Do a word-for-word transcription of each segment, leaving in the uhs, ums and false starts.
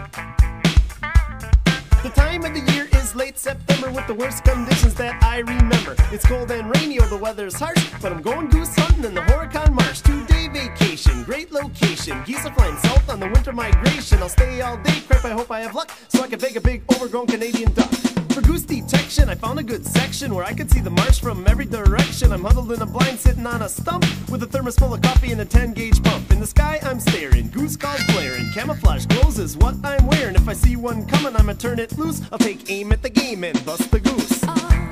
The time of the year is late September with the worst conditions that I remember. It's cold and rainy, oh the weather's harsh, but I'm going goose hunting in the Horicon Marsh. Two-day vacation, great location. Geese are flying south on the winter migration. I'll stay all day, crap, I hope I have luck, so I can bake a big overgrown Canadian duck. For goose detection, I found a good section where I could see the marsh from every direction. I'm huddled in a blind sitting on a stump with a thermos full of coffee and a ten gauge pump. In the sky I'm staring, goose calls blaring, camouflage clothes is what I'm wearing. If I see one coming, I'ma turn it loose. I'll take aim at the game and bust the goose.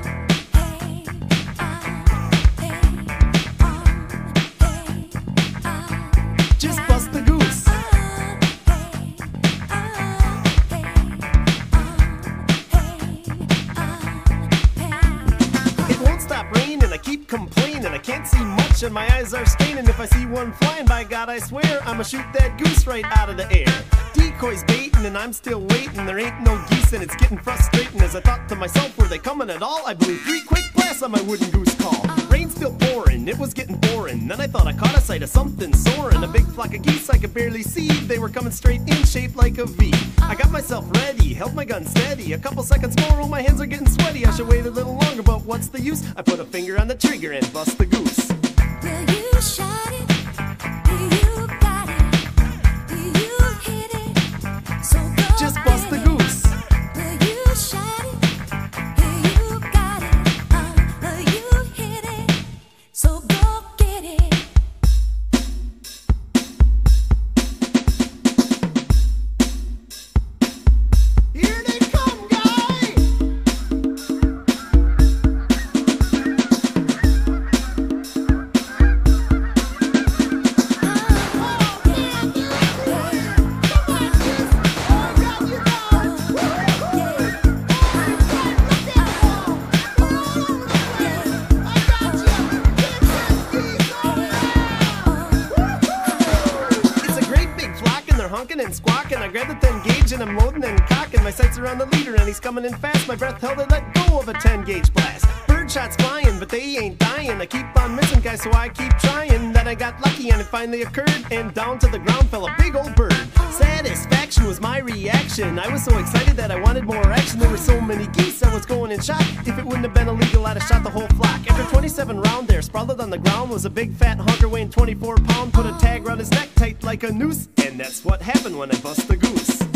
Just bust the goose. It won't stop raining, I keep complaining. I can't see much and my eyes are staining. If I see one flying, by God I swear, I'ma shoot that goose right out of the air. Decoys baiting and I'm still waiting. There ain't no geese and it's getting frustrating. As I thought to myself, were they coming at all? I blew three quick blasts on my wooden goose call. Rain still pouring, it was getting boring. Then I thought I caught a sight of something soaring. A big flock of geese I could barely see. They were coming straight in, shaped like a V. I got myself ready, held my gun steady. A couple seconds more, oh my hands are getting sweaty. I should wait a little longer, but what's the use? I put a finger on the trigger and bust the goose. Will you shot it? Do you got it? Do you hit it? So go Just bust the goose. Will you shot it? Do you got it? Uh, will you hit it? So go get it. Here they come, guys! Honking and squawking, I grabbed the ten gauge and I'm loading and cocking. My sights around the leader and he's coming in fast. My breath held and let go of a ten gauge blast. Bird shots flying, but they ain't dying. I keep on missing guys, so I keep trying. Then I got lucky and it finally occurred, and down to the ground fell a big old bird. Satisfaction was my reaction. I was so excited that I wanted more action. There were so many geese, I was going in shock. If it wouldn't have been illegal, I'd have shot the whole flock. After twenty-seven round there, sprawled on the ground was a big fat hunter weighing twenty-four pound. Put a tag around his neck tight like a noose, and that's what happened when I bust the goose.